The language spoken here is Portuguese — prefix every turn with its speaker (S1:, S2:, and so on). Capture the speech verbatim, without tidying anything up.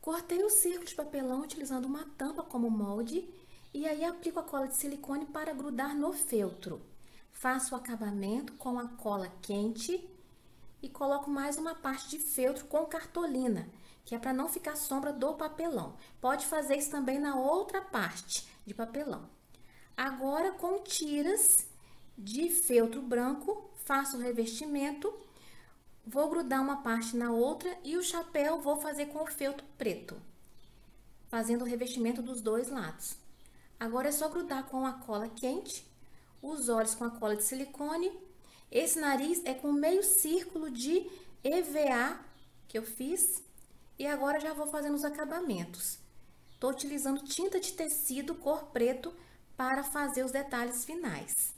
S1: Cortei o círculo de papelão utilizando uma tampa como molde e aí aplico a cola de silicone para grudar no feltro. Faço o acabamento com a cola quente e coloco mais uma parte de feltro com cartolina, que é para não ficar sombra do papelão. Pode fazer isso também na outra parte de papelão. Agora, com tiras de feltro branco, faço o revestimento, vou grudar uma parte na outra e o chapéu vou fazer com o feltro preto, fazendo o revestimento dos dois lados. Agora é só grudar com a cola quente, os olhos com a cola de silicone. Esse nariz é com meio círculo de E V A que eu fiz. E agora já vou fazendo os acabamentos. Estou utilizando tinta de tecido cor preto para fazer os detalhes finais.